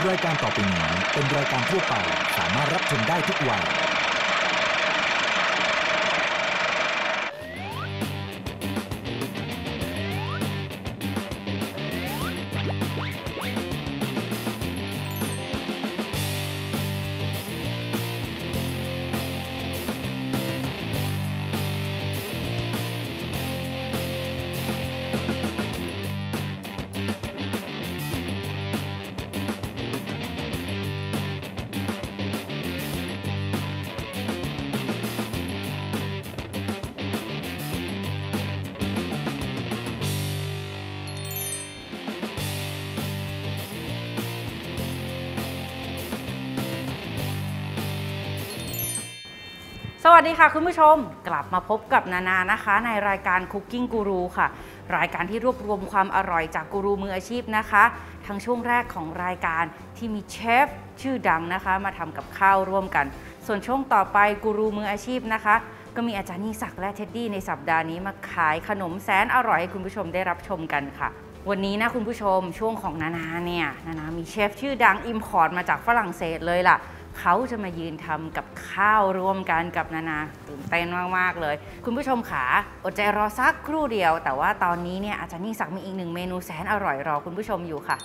รายการต่อไปนี้เป็นรายการทั่วไปสามารถรับชมได้ทุกวัยสวัสดีค่ะคุณผู้ชมกลับมาพบกับนานานะคะในรายการ Cooking Guru ค่ะรายการที่รวบรวมความอร่อยจากกูรูมืออาชีพนะคะทั้งช่วงแรกของรายการที่มีเชฟชื่อดังนะคะมาทำกับข้าวร่วมกันส่วนช่วงต่อไปกูรูมืออาชีพนะคะก็มีอาจารย์นิศักดิ์และเท็ดดี้ในสัปดาห์นี้มาขายขนมแสนอร่อยให้คุณผู้ชมได้รับชมกันค่ะวันนี้นะคุณผู้ชมช่วงของนานาเนี่ยนานามีเชฟชื่อดังอิมพอร์ตมาจากฝรั่งเศสเลยล่ะเขาจะมายืนทำกับข้าวร่วมกันกับนานาตื่นเต้นมากๆเลยคุณผู้ชมขาอดใจรอสักครู่เดียวแต่ว่าตอนนี้เนี่ยอาจารย์นิศักดิ์มีอีกหนึ่งเมนูแสนอร่อยรอคุณผู้ชมอยู่ค่ะ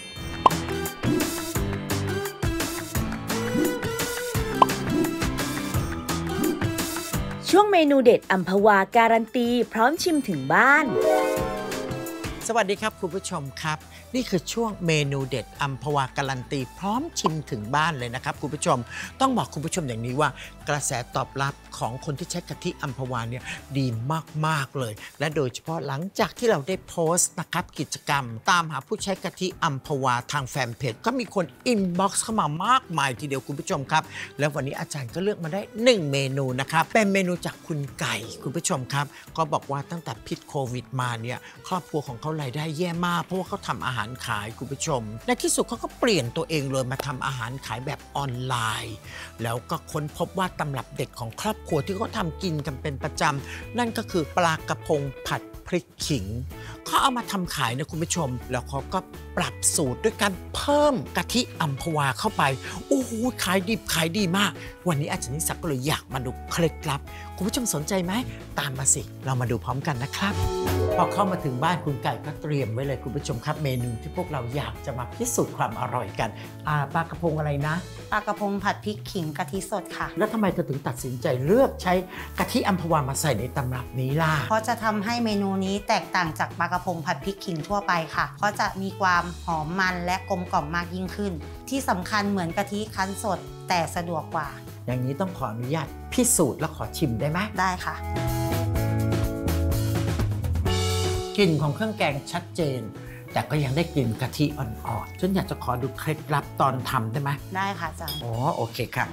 ช่วงเมนูเด็ดอัมพวาการันตีพร้อมชิมถึงบ้านสวัสดีครับคุณผู้ชมครับนี่คือช่วงเมนูเด็ดอัมพวาการันตีพร้อมชิมถึงบ้านเลยนะครับคุณผู้ชมต้องบอกคุณผู้ชมอย่างนี้ว่ากระแสตอบรับของคนที่ใช้กะทิอัมพวาเนี่ยดีมากๆเลยและโดยเฉพาะหลังจากที่เราได้โพสต์นะครับกิจกรรมตามหาผู้ใช้กะทิอัมพวาทางแฟนเพจก็มีคนอินบ็อกซ์เข้ามามากมายทีเดียวคุณผู้ชมครับแล้ววันนี้อาจารย์ก็เลือกมาได้1เมนูนะครับเป็นเมนูจากคุณไก่คุณผู้ชมครับก็บอกว่าตั้งแต่พิษโควิดมาเนี่ยครอบครัวของเขารายได้แย่มากเพราะว่าเขาทำอาหารขายคุณผู้ชมในที่สุดเขาก็เปลี่ยนตัวเองเลยมาทำอาหารขายแบบออนไลน์แล้วก็ค้นพบว่าตำรับเด็ดของครอบครัวที่เขาทำกินกันเป็นประจำนั่นก็คือปลากระพงผัดพริกขิงเขาเอามาทำขายนะคุณผู้ชมแล้วเขาก็ปรับสูตรด้วยการเพิ่มกะทิอัมพวาเข้าไปโอ้โหขายดิบขายดีมากวันนี้อาจารย์นิศักดิ์ก็เลยอยากมาดูเคล็ดลับคุณผู้ชมสนใจไหมตามมาสิเรามาดูพร้อมกันนะครับพอเข้ามาถึงบ้านคุณไก่ก็เตรียมไว้เลยคุณผู้ชมครับเมนูที่พวกเราอยากจะมาพิสูจน์ความอร่อยกันปลากระพงอะไรนะปลากระพงผัดพริกขิงกะทิสดค่ะแล้วทำไมเธอถึงตัดสินใจเลือกใช้กะทิอัมพวามาใส่ในตำรับนี้ล่ะเพราะจะทำให้เมนูนี้แตกต่างจากปลากระพงผัดพริกขิงทั่วไปค่ะเพราะจะมีความหอมมันและกลมกล่อมมากยิ่งขึ้นที่สำคัญเหมือนกะทิคั้นสดแต่สะดวกกว่าอย่างนี้ต้องขออนุญาตพิสูจน์และขอชิมได้ไหมได้ค่ะกลิ่นของเครื่องแกงชัดเจนแต่ก็ยังได้กลิ่นกะทิอ่อนๆฉันอยากจะขอดูเคล็ดลับตอนทำได้ไหมได้ค่ะอาจารย์อ๋อโอเคค่ะ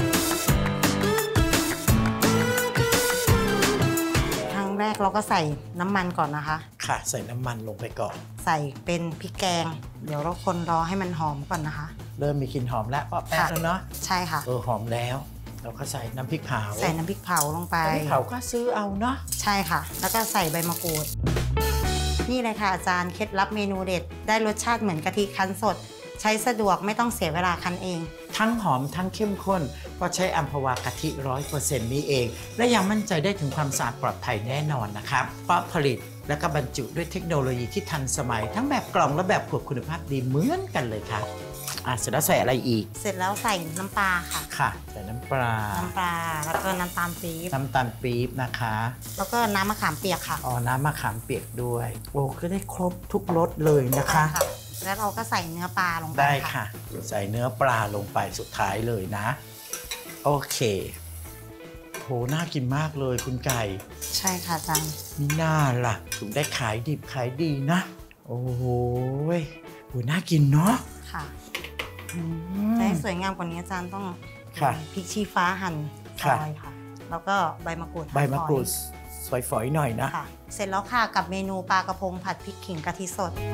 ครั้งแรกเราก็ใส่น้ำมันก่อนนะคะค่ะใส่น้ำมันลงไปก่อนใส่เป็นพริกแกงเดี๋ยวเราคนรอให้มันหอมก่อนนะคะเริ่มมีกลิ่นหอมแล้วแป๊บแล้วเนาะใช่ค่ะหอมแล้วเราก็ใส่น้ำพริกเผาใส่น้ำพริกเผาลงไปน้ำพริกเผาก็ซื้อเอาเนาะใช่ค่ะแล้วก็ใส่ใบมะกรูดนี่เลยค่ะอาจารย์เคล็ดลับเมนูเด็ดได้รสชาติเหมือนกะทิคั้นสดใช้สะดวกไม่ต้องเสียเวลาคั้นเองทั้งหอมทั้งเข้มข้นเพราะใช้อัมพวากะทิ 100% นี้เองและยังมั่นใจได้ถึงความสะอาดปลอดภัยแน่นอนนะครับเพราะผลิตและก็บรรจุด้วยเทคโนโลยีที่ทันสมัยทั้งแบบกล่องและแบบขวดคุณภาพดีเหมือนกันเลยค่ะเสร็จแล้วใส่อะไรอีกเสร็จแล้วใส่น้ำปลาค่ะค่ะใส่น้ำปลาแล้วก็น้ำตาลปี๊บนะคะแล้วก็น้ำมะขามเปียกค่ะน้ำมะขามเปียกด้วยโอ้ก็ได้ครบทุกรสเลยนะคะแล้วเราก็ใส่เนื้อปลาลงไปได้ค่ะใส่เนื้อปลาลงไปสุดท้ายเลยนะโอเคโหน่ากินมากเลยคุณไก่ใช่ค่ะอาจารย์นี่น่าล่ะถึงได้ขายดิบขายดีนะโอ้โหน่ากินเนาะค่ะให้สวยงามกว่านี้อาจารย์ต้องพริกชี้ฟ้าหั่นซอยค่ะแล้วก็ใบมะกรูดซอยฝอยหน่อยนะเสร็จแล้วค่ะกับเมนูปลากระพงผัดพริกขิงกะทิสด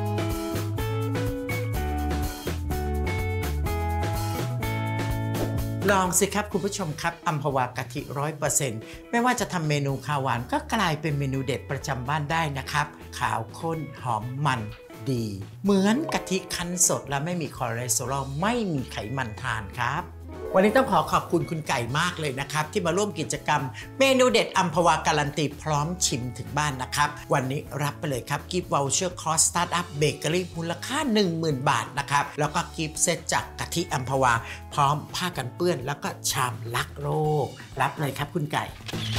ลองสิครับคุณผู้ชมครับอัมพวากะทิ 100% ไม่ว่าจะทำเมนูข้าวหวานก็กลายเป็นเมนูเด็ดประจำบ้านได้นะครับขาวข้นหอมมันดี เหมือนกะทิคั้นสดและไม่มีคอเลสเตอรอลไม่มีไขมันทานครับวันนี้ต้องขอบคุณคุณไก่มากเลยนะครับที่มาร่วมกิจกรรมเมนูเด็ดอัมพวาการันตีพร้อมชิมถึงบ้านนะครับวันนี้รับไปเลยครับกิฟต์วอลเชอร์คอร์สสตาร์ทอัพเบเกอรี่มูลค่า 10,000 บาทนะครับแล้วก็กิฟต์เซตจากกะทิอัมพวาพร้อมผ้ากันเปื้อนแล้วก็ชามรักโลกรับเลยครับคุณไก่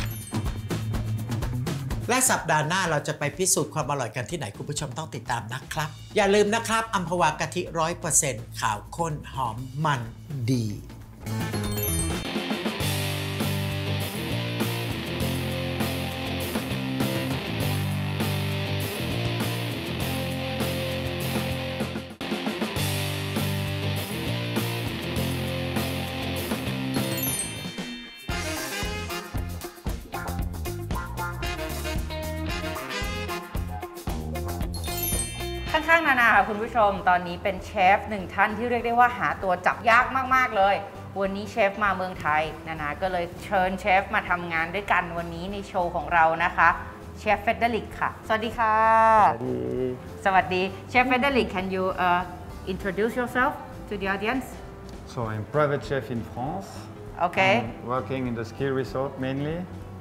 และสัปดาห์หน้าเราจะไปพิสูจน์ความอร่อยกันที่ไหนคุณผู้ชมต้องติดตามนะครับอย่าลืมนะครับอัมพวากะทิ 100% ขาวข้นหอมมันดีข้างๆนานาค่ะคุณผู้ชมตอนนี้เป็นเชฟหนึ่งท่านที่เรียกได้ว่าหาตัวจับยากมากๆเลยวันนี้เชฟมาเมืองไทยนานาก็เลยเชิญเชฟมาทำงานด้วยกันวันนี้ในโชว์ของเรานะคะเชฟเฟเดริกค่ะสวัสดีค่ะสวัสดีเชฟเฟเดริก Can you introduce yourself to the audience So I'm private chef in France. Okay I'm working in the ski resort mainly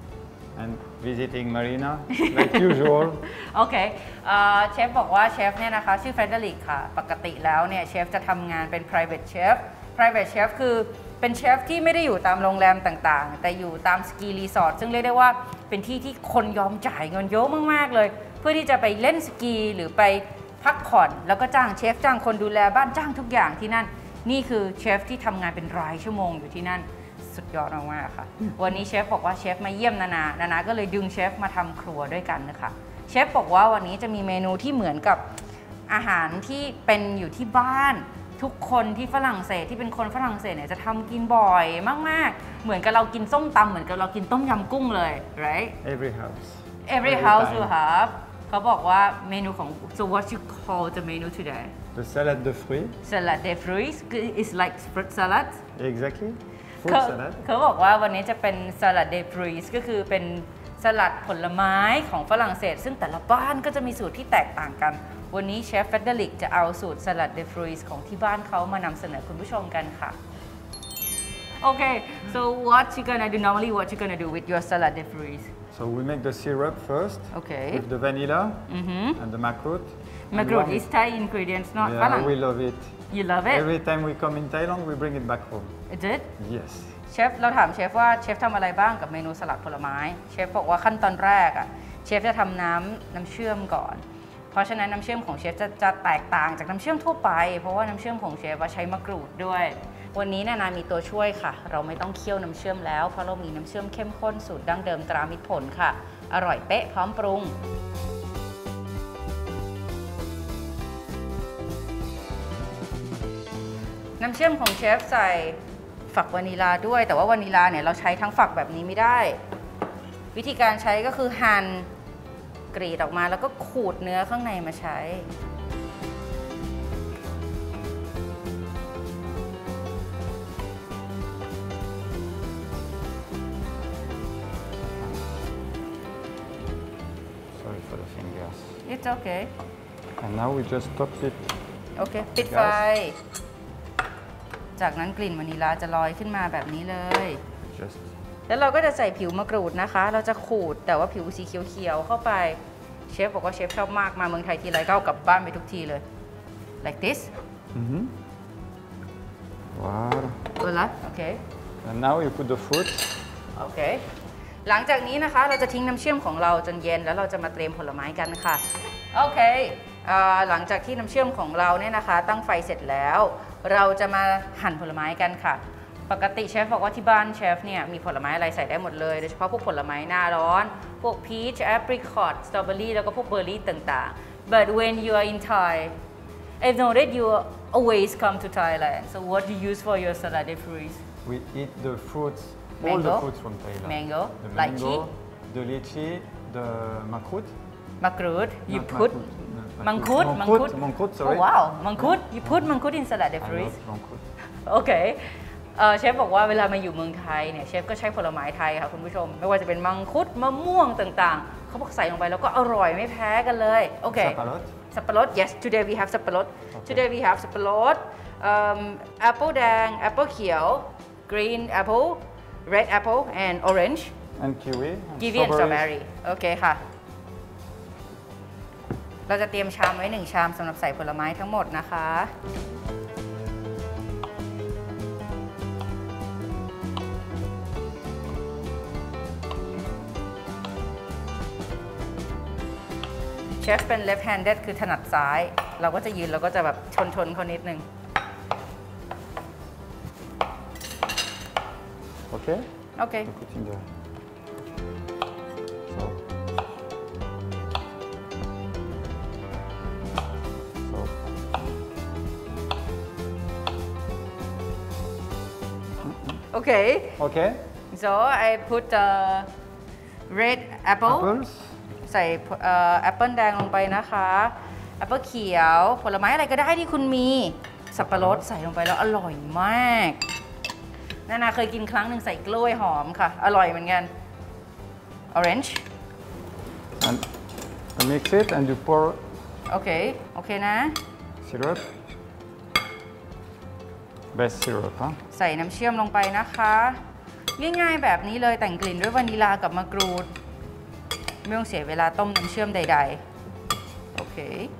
and visiting marina like usual. โอเคเชฟบอกว่าเชฟเนี่ยนะคะชื่อเฟเดริกค่ะปกติแล้วเนี่ยเชฟจะทำงานเป็น private chef private chef คือเป็นเชฟที่ไม่ได้อยู่ตามโรงแรมต่างๆแต่อยู่ตามสกีรีสอร์ทซึ่งเรียกได้ว่าเป็นที่ที่คนยอมจ่ายเงินเยอะมากๆเลยเพื่อที่จะไปเล่นสกีหรือไปพักผ่อนแล้วก็จ้างเชฟจ้างคนดูแลบ้านจ้างทุกอย่างที่นั่นนี่คือเชฟที่ทำงานเป็นรายชั่วโมงอยู่ที่นั่นสุดยอดมากๆค่ะวันนี้เชฟบอกว่าเชฟมาเยี่ยมนานาก็เลยดึงเชฟมาทำครัวด้วยกันนะคะเชฟบอกว่าวันนี้จะมีเมนูที่เหมือนกับอาหารที่เป็นอยู่ที่บ้านทุกคนที่ฝรั่งเศสที่เป็นคนฝรั่งเศสเนี่ยจะทำกินบ่อยมากๆเหมือนกับเรากินส้มตำเหมือนกับเรากินต้มยำกุ้งเลย right Every house. every house will have เขาบอกว่าเมนูของ so what you call the menu today The salade de fruits. salad de fruits is like fruit salad Exactly. Fruit เขา salad. เขาบอกว่าวันนี้จะเป็นสลัดเดฟรีสก็คือเป็นสลัดผลไม้ของฝรั่งเศสซึ่งแต่ละบ้านก็จะมีสูตรที่แตกต่างกันวันนี้เชฟเฟเดริกจะเอาสูตรสลัดเดฟรีสของที่บ้านเขามานำเสนอคุณผู้ชมกันค่ะโอเค so what you gonna do normally what you gonna do with your salad de fruits So we make the syrup first Okay. with the vanilla and the makrut. Makrut is Thai ingredients not ฝรั่ง Yeah, we love it. you love it Every time we come in Thailand, we bring it back home. is it Yes. เชฟเราถามเชฟว่าเชฟทำอะไรบ้างกับเมนูสลัดผลไม้เชฟบอกว่าขั้นตอนแรกอ่ะเชฟจะทำน้ำเชื่อมก่อนเพราะฉะนั้นน้ำเชื่อมของเชฟจะแตกต่างจากน้ำเชื่อมทั่วไปเพราะว่าน้ำเชื่อมของเชฟใช้มะกรูดด้วยวันนี้นานามีตัวช่วยค่ะเราไม่ต้องเคี่ยวน้ำเชื่อมแล้วเพราะเรามีน้ำเชื่อมเข้มข้นสูตรดั้งเดิมตรามิตรผลค่ะอร่อยเป๊ะพร้อมปรุงน้ำเชื่อมของเชฟใส่ฝักวานิลาด้วยแต่ว่าวานิลาเนี่ยเราใช้ทั้งฝักแบบนี้ไม่ได้วิธีการใช้ก็คือหั่นกรีดออกมาแล้วก็ขูดเนื้อข้างในมาใช้ Sorry for the fingers. It's okay And now we just top it. โอเคปิดไฟจากนั้นกลิ่นวานิลาจะลอยขึ้นมาแบบนี้เลย Just แล้วเราก็จะใส่ผิวมะกรูดนะคะเราจะขูดแต่ว่าผิวสีเขียวๆเข้าไปเชฟบอกว่าเชฟชอบมากมาเมืองไทยทีไรก็เอากลับบ้านไปทุกทีเลย like this Voilà. ตัวละโอเค And now you put the fruit. โอเคหลังจากนี้นะคะเราจะทิ้งน้ำเชื่อมของเราจนเย็นแล้วเราจะมาเตรียมผลไม้กันค่ะโอเคหลังจากที่น้ำเชื่อมของเราเนี่ยนะคะตั้งไฟเสร็จแล้วเราจะมาหั่นผลไม้กันค่ะปกติเชฟบอกว่าที่บ้านเชฟเนี่ยมีผลไม้อะไรใส่ได้หมดเลยโดยเฉพาะพวกผลไม้หน้าร้อนพวกพีชแอปริคอตสตรอเบอรี่แล้วก็พวกเบอร์รี่ต่างๆ but when you are in Thai I know that you always come to Thailand so what do you use for your salad de fruits We eat the fruits, all Mango. the fruits from Thailand. Mango, The lychee. mango, the lychee, the makrut. มะกรูด you Not put makrut, มังคุด Makrut, oh sorry. wow มังคุด you put มังคุด in salad de I fruits love makrut. โอเคเชฟบอกว่าเวลามาอยู่เมืองไทยเนี่ยเชฟก็ใช้ผลไม้ไทยค่ะคุณผู้ชมไม่ว่าจะเป็นมังคุดมะม่วงต่างๆเขาบอกใส่ลงไปแล้วก็อร่อยไม่แพ้กันเลยโอเค Sapalot. สับปะรด yes today we have สับปะรด today we have สับปะรดapple แดง apple เขียว green apple red apple and orange And kiwi. kiwi and strawberry โอเคค่ะเราจะเตรียมชามไว้1ชามสำหรับใส่ผลไม้ทั้งหมดนะคะเชฟเป็น left handed คือถนัดซ้ายเราก็จะยืนเราก็จะแบบชนเขานิดนึง Okay? โอเค Put in there. So. โอเค Okay. so I put red apple Apples. ใส่แอปเปิลแดงลงไปนะคะแอปเปิลเขียวผลไม้อะไรก็ได้ที่คุณมีสับปะรดใส่ลงไปแล้วอร่อยมากนาเคยกินครั้งหนึ่งใส่กล้วยหอมค่ะอร่อยเหมือนกัน orange And mix it and you pour โอเคนะ syrup. Best syrup, huh? ใส่น้ำเชื่อมลงไปนะคะง่ายๆแบบนี้เลยแต่งกลิ่นด้วยวานิลากับมะกรูดไม่ต้องเสียเวลาต้มน้ำเชื่อมใดๆโอเค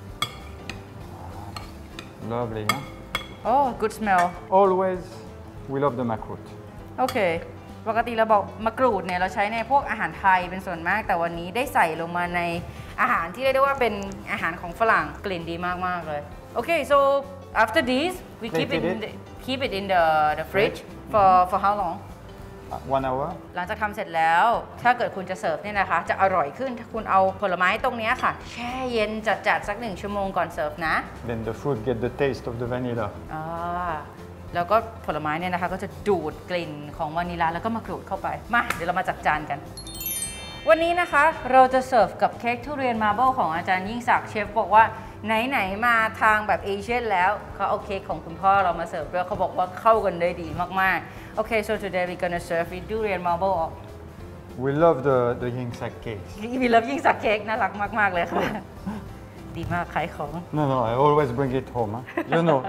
Lovely, huh? oh good smell Always we love the makrut. โอเคปกติเราบอกมะกรูดเนี่ยเราใช้ในพวกอาหารไทยเป็นส่วนมากแต่วันนี้ได้ใส่ลงมาในอาหารที่เรียกได้ว่าเป็นอาหารของฝรั่งกลิ่นดีมากๆเลยโอเค so after this we keep it in the fridge for how long 1 hour. หลังจากทำเสร็จแล้วถ้าเกิดคุณจะเสิร์ฟเนี่ยนะคะจะอร่อยขึ้นถ้าคุณเอาผลไม้ตรงนี้ค่ะแช่เย็นจัดๆสัก1 ชั่วโมงก่อนเสิร์ฟนะ Then the fruit get the taste of the vanilla. แล้วก็ผลไม้เนี่ยนะคะก็จะดูดกลิ่นของวานิลาแล้วก็มะกรูดเข้าไปมาเดี๋ยวเรามาจัดจานกันวันนี้นะคะเราจะเสิร์ฟกับเค้กทุเรียนมาร์เบิลของอาจารย์ยิ่งศักดิ์เชฟบอกว่าไหนๆมาทางแบบเอเชียนแล้วเขาเอาเค้กของคุณพ่อเรามาเสิร์ฟด้วยเขาบอกว่าเข้ากันได้ดีมากๆโอเค so today we're gonna serve with durian marble We love the Yingsak cakes. we love ยิ่งศักดิ์เค้กน่ารักมากๆเลยค่ะดีมากขายของ No, I always bring it home, huh? You know.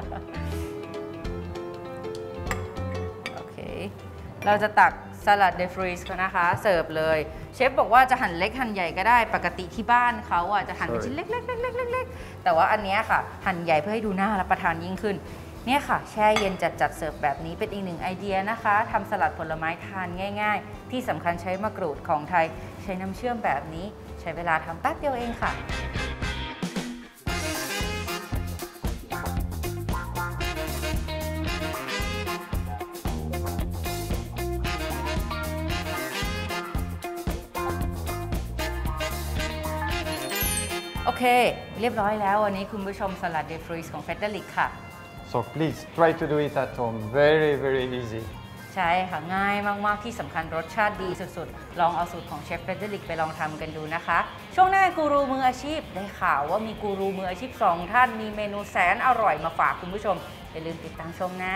โอเคเราจะตักสลัดเดฟรีสนะคะเสิร์ฟเลยเชฟบอกว่าจะหั่นเล็กหั่นใหญ่ก็ได้ปกติที่บ้านเขาอ่ะจะหั่นเป็นชิ้นเล็กๆๆๆแต่ว่าอันนี้ค่ะหั่นใหญ่เพื่อให้ดูน่ารับประทานยิ่งขึ้นเนี่ยค่ะแช่เย็นจัดเสิร์ฟแบบนี้เป็นอีกหนึ่งไอเดียนะคะทำสลัดผลไม้ทานง่ายๆที่สำคัญใช้มะกรูดของไทยใช้น้ำเชื่อมแบบนี้ใช้เวลาทำแป๊บเดียวเองค่ะโอเคเรียบร้อยแล้ววันนี้คุณผู้ชมสลัดเดฟรีสของเฟเดริกค่ะ So please try to do it at home. Very, very easy. ใช่ค่ะง่ายมากๆที่สำคัญรสชาติดีสุดๆลองเอาสูตรของเชฟเฟเดริกไปลองทำกันดูนะคะช่วงหน้ากูรูมืออาชีพได้ข่าวว่ามีกูรูมืออาชีพ2ท่านมีเมนูแสนอร่อยมาฝากคุณผู้ชมอย่าลืมติดตามชมนะ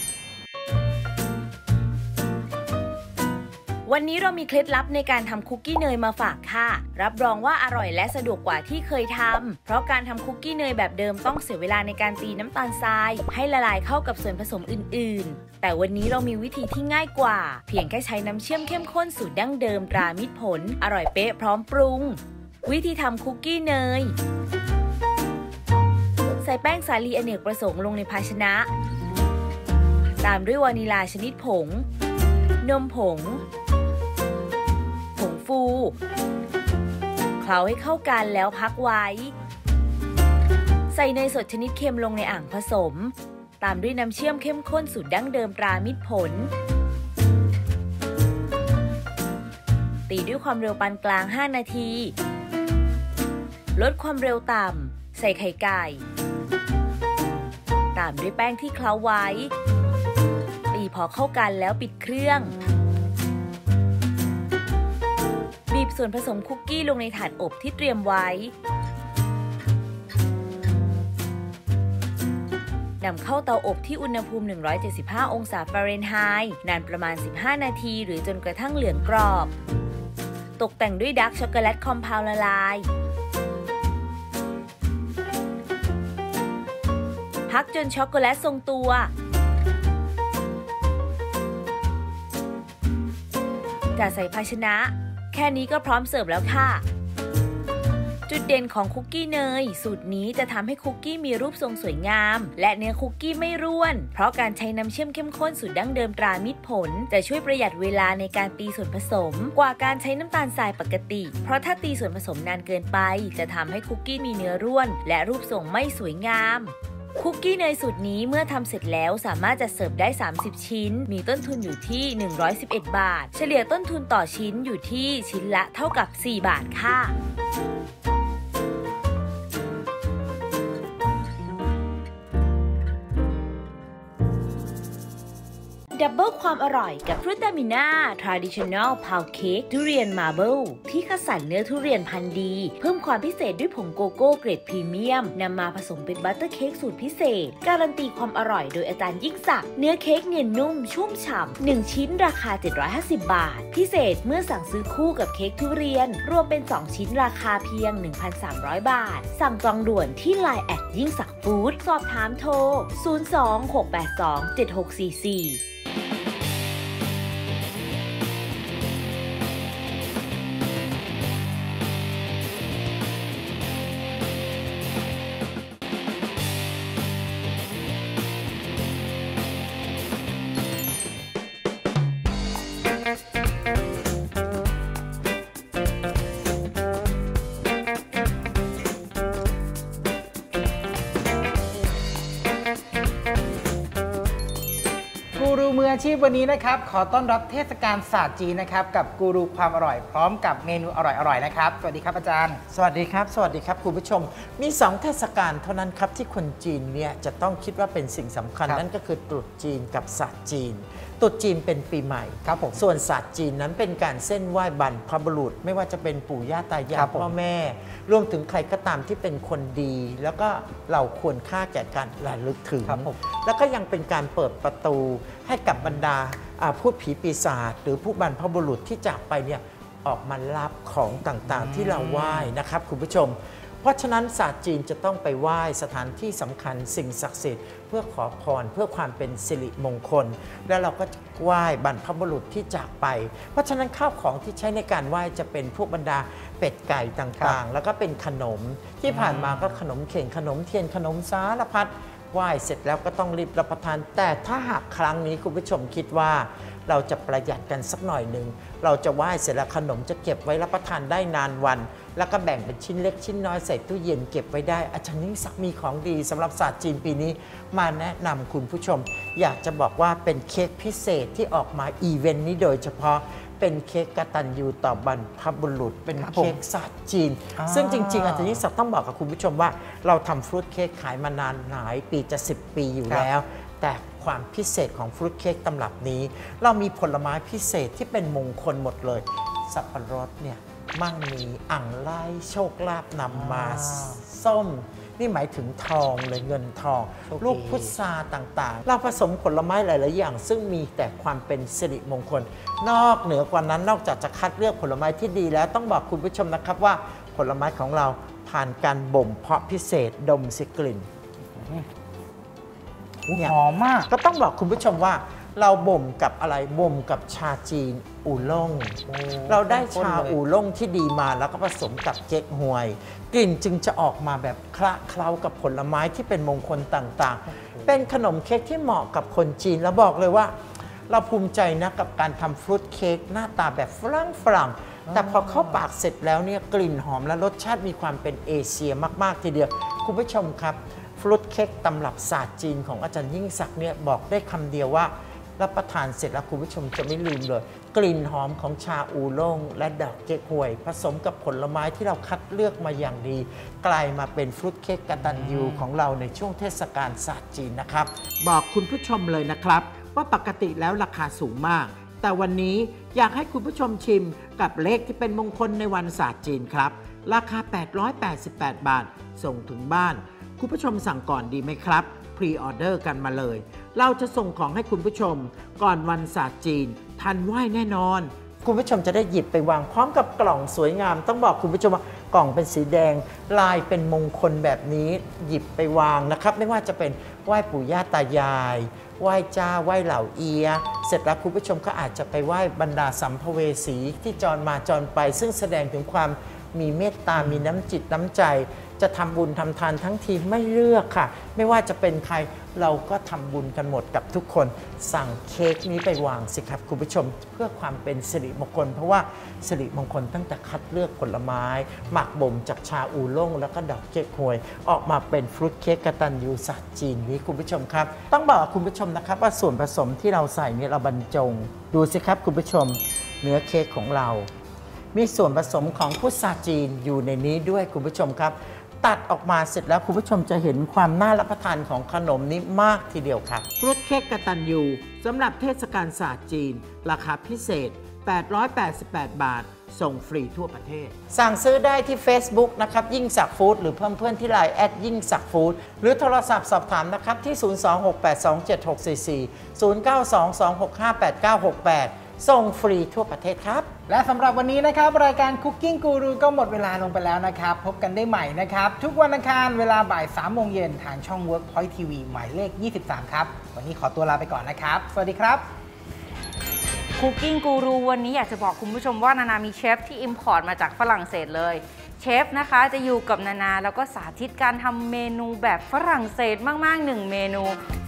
วันนี้เรามีเคล็ดลับในการทำคุกกี้เนยมาฝากค่ะรับรองว่าอร่อยและสะดวกกว่าที่เคยทำเพราะการทำคุกกี้เนยแบบเดิมต้องเสียเวลาในการตีน้ำตาลทรายให้ละลายเข้ากับส่วนผสมอื่นๆแต่วันนี้เรามีวิธีที่ง่ายกว่าเพียงแค่ใช้น้ำเชื่อมเข้มข้นสูตรดั้งเดิมตรามิตรผลอร่อยเป๊ะพร้อมปรุงวิธีทำคุกกี้เนยใส่แป้งสาลีอเนกประสงค์ลงในภาชนะตามด้วยวานิลาชนิดผงนมผงฟูเคล้าให้เข้ากันแล้วพักไว้ใส่เนยสดชนิดเค็มลงในอ่างผสมตามด้วยน้ำเชื่อมเข้มข้นสูตรดั้งเดิมตรามิตรผลตีด้วยความเร็วปานกลาง5 นาทีลดความเร็วต่ำใส่ไข่ไก่ตามด้วยแป้งที่เคล้าไว้ตีพอเข้ากันแล้วปิดเครื่องบีบส่วนผสมคุกกี้ลงในถาดอบที่เตรียมไว้นำเข้าเตาอบที่อุณหภูมิ175องศาฟาเรนไฮต์นานประมาณ15 นาทีหรือจนกระทั่งเหลืองกรอบตกแต่งด้วยดาร์กช็อกโกแลตคอมเพลด์ละลายพักจนช็อกโกแลตทรงตัวจัดใส่ภาชนะแค่นี้ก็พร้อมเสิร์ฟแล้วค่ะจุดเด่นของคุกกี้เนยสูตรนี้จะทำให้คุกกี้มีรูปทรงสวยงามและเนื้อคุกกี้ไม่ร่วนเพราะการใช้น้ำเชื่อมเข้มข้นสูตรดั้งเดิมตรามิตรผลจะช่วยประหยัดเวลาในการตีส่วนผสมกว่าการใช้น้ำตาลทรายปกติเพราะถ้าตีส่วนผสมนานเกินไปจะทำให้คุกกี้มีเนื้อร่วนและรูปทรงไม่สวยงามคุกกี้เนยสูตรนี้เมื่อทำเสร็จแล้วสามารถจัดเสิร์ฟได้30ชิ้นมีต้นทุนอยู่ที่111บาทเฉลี่ยต้นทุนต่อชิ้นอยู่ที่ชิ้นละเท่ากับ4บาทค่ะดับเบิลความอร่อยกับฟรุตามิน่า Traditional Pound Cake ทุเรียนมาร์เบิลที่คัดสรรเนื้อทุเรียนพันธุ์ดีเพิ่มความพิเศษด้วยผงโกโก้เกรดพรีเมียมนำมาผสมเป็นบัตเตอร์เค้กสูตรพิเศษการันตีความอร่อยโดยอาจารย์ยิ่งศักดิ์เนื้อเค้กเนียนนุ่มชุ่มฉ่ำ1ชิ้นราคา750บาทพิเศษเมื่อสั่งซื้อคู่กับเค้กทุเรียนรวมเป็น2ชิ้นราคาเพียง 1,300 บาทสั่งจองด่วนที่ LINE แอดยิ่งศักดิ์ฟู้ดสอบถามโทร026827644 กูรูมืออาชีพวันนี้นะครับขอต้อนรับเทศกาลศาสตร์จีนนะครับกับกูรูความอร่อยพร้อมกับเมนูอร่อยๆนะครับสวัสดีครับอาจารย์สวัสดีครับสวัสดีครับคุณผู้ชมมี2เทศกาลเท่านั้นครับที่คนจีนเนี่ยจะต้องคิดว่าเป็นสิ่งสำคัญนั่นก็คือตรุษจีนกับศาสตร์จีนตรุษจีนเป็นปีใหม่ครับผมส่วนศาสตร์จีนนั้นเป็นการเส้นไหว้บรรพบุรุษไม่ว่าจะเป็นปู่ย่าตายายพ่อแม่รวมถึงใครก็ตามที่เป็นคนดีแล้วก็เราควรค่าแก่การระลึกถึงแล้วก็ยังเป็นการเปิดประตูให้กับบรรดาพูดผีปีศาจหรือผู้บรรพบุรุษที่จากไปเนี่ยออกมารับของต่างๆที่เราไหว้นะครับคุณผู้ชมเพราะฉะนั้นศาสตร์จีนจะต้องไปไหว้สถานที่สำคัญสิ่งศักดิ์สิทธิ์เพื่อขอพรเพื่อความเป็นสิริมงคลแล้วเราก็ไหว้บรรพบุรุษที่จากไปเพราะฉะนั้นข้าวของที่ใช้ในการไหว้จะเป็นพวกบรรดาเป็ดไก่ต่างๆแล้วก็เป็นขนมที่ผ่านมาก็ขนมเข่งขนมเทียนขนมสารพัดไหว้เสร็จแล้วก็ต้องรีบรับประทานแต่ถ้าหากครั้งนี้คุณผู้ชมคิดว่าเราจะประหยัดกันสักหน่อยหนึ่งเราจะไหว้เสร็จแล้วขนมจะเก็บไว้รับประทานได้นานวันแล้วก็แบ่งเป็นชิ้นเล็กชิ้นน้อยใส่ตู้เย็นเก็บไว้ได้อาจารย์ยิ่งศักดิ์มีของดีสำหรับศาสตร์จีนปีนี้มาแนะนำคุณผู้ชมอยากจะบอกว่าเป็นเค้กพิเศษที่ออกมาอีเวนต์นี้โดยเฉพาะเป็นเค้กกตัญญูต่อบรรพบุรุษเป็นเค้กศาสตร์จีนซึ่งจริงๆอาจารย์ยิ่งศักดิ์ต้องบอกกับคุณผู้ชมว่าเราทำฟรุตเค้กขายมานานหลายปีจะ10 ปีอยู่แล้วแต่ความพิเศษของฟรุตเค้กตำรับนี้เรามีผลไม้พิเศษที่เป็นมงคลหมดเลยสับปะรดเนี่ยมั่งมีอ่างไล่โชคลาภนำมาส้มนี่หมายถึงทองเลยเงินทองลูกพุทราต่างๆเราผสมผลไม้หลายๆอย่างซึ่งมีแต่ความเป็นสิริมงคลนอกเหนือกว่านั้นนอกจากจะคัดเลือกผลไม้ที่ดีแล้วต้องบอกคุณผู้ชมนะครับว่าผลไม้ของเราผ่านการบ่มเพาะพิเศษดมสิกลิ่นหอมมากก็ต้องบอกคุณผู้ชมว่าเราบ่มกับอะไรบ่มกับชาจีนอู่ล่งเราได้ชาอู่ล่งที่ดีมาแล้วก็ผสมกับเก๊กฮวยกลิ่นจึงจะออกมาแบบคละเคล้ากับผลไม้ที่เป็นมงคลต่างๆเป็นขนมเค้กที่เหมาะกับคนจีนแล้วบอกเลยว่าเราภูมิใจนะกับการทำฟรุตเค้กหน้าตาแบบฝรั่งแต่พอเข้าปากเสร็จแล้วเนี่ยกลิ่นหอมและรสชาติมีความเป็นเอเชียมากๆทีเดียวคุณผู้ชมครับฟรุตเค้กตำรับศาสตร์จีนของอาจารย์ยิ่งศักดิ์เนี่ยบอกได้คำเดียวว่ารับประทานเสร็จแล้วคุณผู้ชมจะไม่ลืมเลยกลิ่นหอมของชาอู่ล่งและดอกเก๊กฮวยผสมกับผลไม้ที่เราคัดเลือกมาอย่างดีกลายมาเป็นฟรุตเค้กกตัญญูของเราในช่วงเทศกาลศาสตร์จีนนะครับบอกคุณผู้ชมเลยนะครับว่าปกติแล้วราคาสูงมากแต่วันนี้อยากให้คุณผู้ชมชิมกับเลขที่เป็นมงคลในวันศาสตร์จีนครับราคา888 บาทส่งถึงบ้านคุณผู้ชมสั่งก่อนดีไหมครับพรีออเดอร์กันมาเลยเราจะส่งของให้คุณผู้ชมก่อนวันศาสตร์จีนทันไหวแน่นอนคุณผู้ชมจะได้หยิบไปวางพร้อมกับกล่องสวยงามต้องบอกคุณผู้ชมว่ากล่องเป็นสีแดงลายเป็นมงคลแบบนี้หยิบไปวางนะครับไม่ว่าจะเป็นไหว้ปู่ย่าตายายไหว้เจ้าไหว้เหล่าเอียเสร็จแล้วคุณผู้ชมก็อาจจะไปไหว้บรรดาสัมภเวสีที่จรมาจรไปซึ่งแสดงถึงความมีเมตตามีน้ำจิตน้ำใจจะทำบุญทำทานทั้งทีไม่เลือกค่ะไม่ว่าจะเป็นใครเราก็ทำบุญกันหมดกับทุกคนสั่งเค้กนี้ไปวางสิครับคุณผู้ชมเพื่อความเป็นสิริมงคลเพราะว่าสิริมงคลตั้งแต่คัดเลือกผลไม้หมักบ่มจากชาอู่ล่งแล้วก็ดอกเก๊กฮวยออกมาเป็นฟรุตเค้กกตัญญูศาสตร์จีนนี้คุณผู้ชมครับต้องบอกคุณผู้ชมนะครับว่าส่วนผสมที่เราใส่เนี่ยเราบรรจงดูสิครับคุณผู้ชมเนื้อเค้กของเรามีส่วนผสมของพุทราจีนอยู่ในนี้ด้วยคุณผู้ชมครับตัดออกมาเสร็จแล้วคุณผู้ชมจะเห็นความน่ารับประทานของขนมนี้มากทีเดียวครับฟรุตเค้กกตัญญูสำหรับเทศกาลศาสตร์จีนราคาพิเศษ888 บาทส่งฟรีทั่วประเทศสั่งซื้อได้ที่ Facebook นะครับยิ่งศักดิ์ฟู้ดหรือเพื่อนๆที่ LINE แอดยิ่งศักดิ์ฟู้ดหรือโทรศัพท์สอบถามนะครับที่ 026827644 0922658968 ส่งฟรีทั่วประเทศครับและสำหรับวันนี้นะครับรายการ Cooking Guru ก็หมดเวลาลงไปแล้วนะครับพบกันได้ใหม่นะครับทุกวันอังคารเวลาบ่าย 3 โมงเย็นทางช่อง Workpoint TV หมายเลข 23 ครับวันนี้ขอตัวลาไปก่อนนะครับสวัสดีครับ Cooking Guru วันนี้อยากจะบอกคุณผู้ชมว่านานามีเชฟที่อิมพอร์ตมาจากฝรั่งเศสเลยเชฟนะคะจะอยู่กับนานาแล้วก็สาธิตการทำเมนูแบบฝรั่งเศสมากๆ1เมนู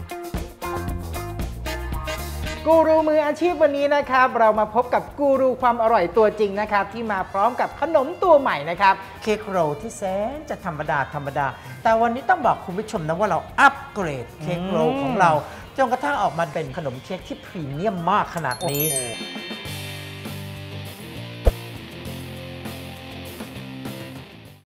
กูรูมืออาชีพวันนี้นะครับเรามาพบกับกูรูความอร่อยตัวจริงนะครับที่มาพร้อมกับขนมตัวใหม่นะครับเค้กโรลที่แสนจะธรรมดาแต่วันนี้ต้องบอกคุณผู้ชมนะว่าเราอัปเกรดเค้กโรลของเราจนกระทั่งออกมาเป็นขนมเค้กที่พรีเมียมมากขนาดนี้